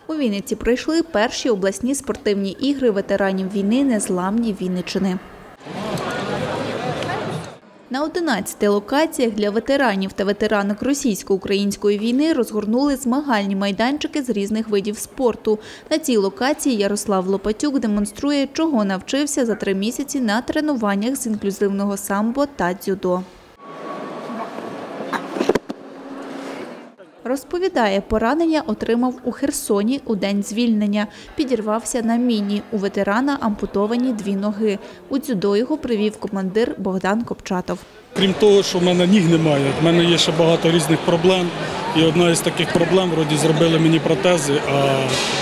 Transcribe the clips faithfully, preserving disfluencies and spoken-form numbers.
У Вінниці пройшли перші обласні спортивні ігри ветеранів війни «Незламні Вінниччини». На одинадцяти локаціях для ветеранів та ветеранок російсько-української війни розгорнули змагальні майданчики з різних видів спорту. На цій локації Ярослав Лопатюк демонструє, чого навчився за три місяці на тренуваннях з інклюзивного самбо та дзюдо. Розповідає, поранення отримав у Херсоні у день звільнення. Підірвався на міні. У ветерана ампутовані дві ноги. У дзюдо його привів командир Богдан Копчатов. Крім того, що в мене ніг немає, в мене є ще багато різних проблем. І одна із таких проблем, вроді зробили мені протези, а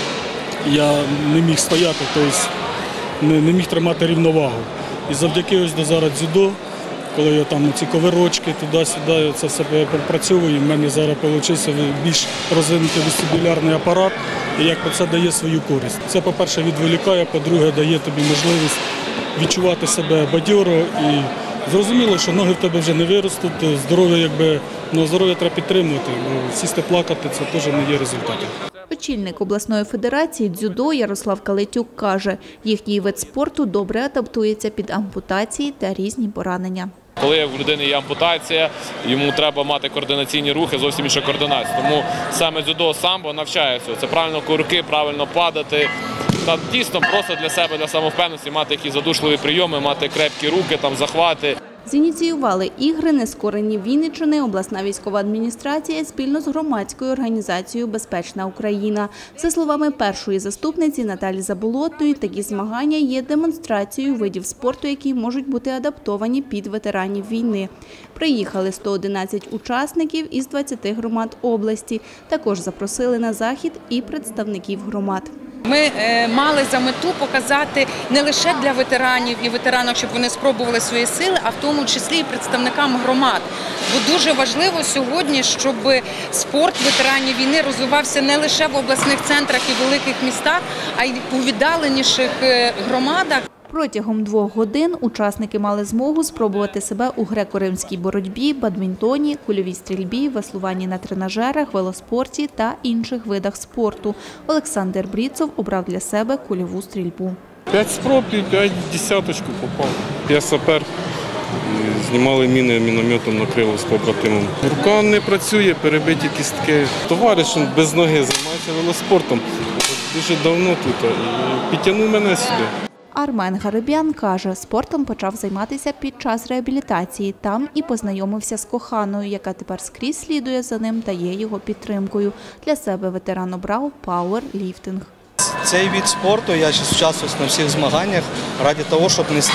я не міг стояти, тобто не міг тримати рівновагу. І завдяки ось до зараз дзюдо, коли я там ці ковирочки туди-сюди, це все пропрацьовую, в мене зараз вийшов більш розвинутий вестибулярний апарат, і як це дає свою користь. Це, по-перше, відволікає, по-друге, дає тобі можливість відчувати себе бадьоро і зрозуміло, що ноги в тебе вже не виростуть, здоров'я, якби, ну, здоров'я треба підтримувати, бо сісти плакати – це теж не є результатом. Очільник обласної федерації дзюдо Ярослав Калетюк каже, їхній вид спорту добре адаптується під ампутації та різні поранення. Коли в людини є ампутація, йому треба мати координаційні рухи, зовсім інша координація. Тому саме дзюдо, самбо навчає цього. Це правильно курки, правильно падати. Та дійсно просто для себе, для самовпевненості мати якісь задушливі прийоми, мати крепкі руки, там, захвати. Зініціювали ігри «Нескорені Вінниччини» обласна військова адміністрація спільно з громадською організацією «Безпечна Україна». За словами першої заступниці Наталі Заболотної, такі змагання є демонстрацією видів спорту, які можуть бути адаптовані під ветеранів війни. Приїхали сто одинадцять учасників із двадцяти громад області. Також запросили на захід і представників громад. Ми мали за мету показати не лише для ветеранів і ветеранок, щоб вони спробували свої сили, а в тому числі і представникам громад. Бо дуже важливо сьогодні, щоб спорт ветеранів війни розвивався не лише в обласних центрах і великих містах, а й у віддаленіших громадах. Протягом двох годин учасники мали змогу спробувати себе у греко-римській боротьбі, бадмінтоні, кульовій стрільбі, веслуванні на тренажерах, велоспорті та інших видах спорту. Олександр Бріцов обрав для себе кульову стрільбу. П'ять спроб і п'ять десяточку попав. Я сапер, знімали міни, мінометом накрили з побратимом. Рука не працює, перебиті кістки. Товариш без ноги займається велоспортом. Дуже давно тут і підтягнув мене сюди. Армен Гарибян каже, спортом почав займатися під час реабілітації. Там і познайомився з коханою, яка тепер скрізь слідує за ним та є його підтримкою. Для себе ветеран обрав пауерліфтинг. Цей вид спорту я зараз участвую на всіх змаганнях ради того, щоб нести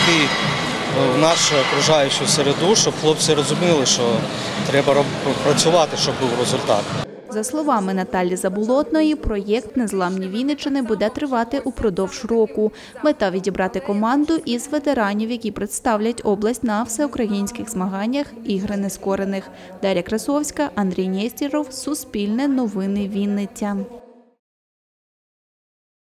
в нашу окружаючу середу, щоб хлопці розуміли, що треба працювати, щоб був результат. За словами Наталі Заболотної, проєкт «Незламні Вінниччини» буде тривати упродовж року. Мета – відібрати команду із ветеранів, які представлять область на всеукраїнських змаганнях «Ігри нескорених». Дар'я Красовська, Андрій Нєстєров, Суспільне новини, Вінниця.